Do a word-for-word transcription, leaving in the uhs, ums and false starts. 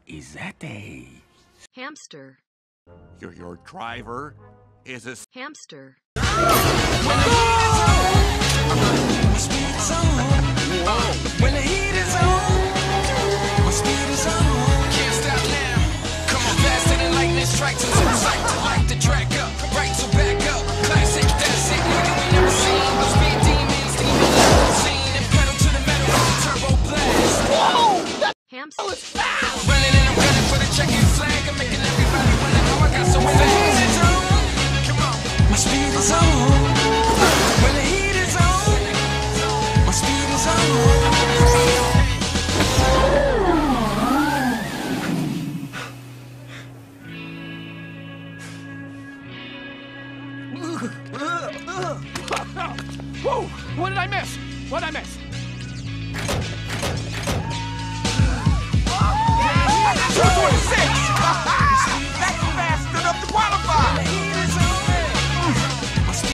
is that a... Hamster. Your, your driver is a... Hamster. When the heat is on, my speed is on. Can't stop now. Come on, faster than lightning strikes into the sight. To light the track up, right, so back up. Classic, that's it, nigga, we never seen. Those speed demons, demon level scene. And pedal to the metal, turbo blast. Whoa! Hamster. Oh, it's fast! Running and I'm running for the checkered flag. I'm making everybody wanna know I got so fast. Come on, my speed is on. When the heat is on, my speed is on. Whoa! What did I miss? What did I miss?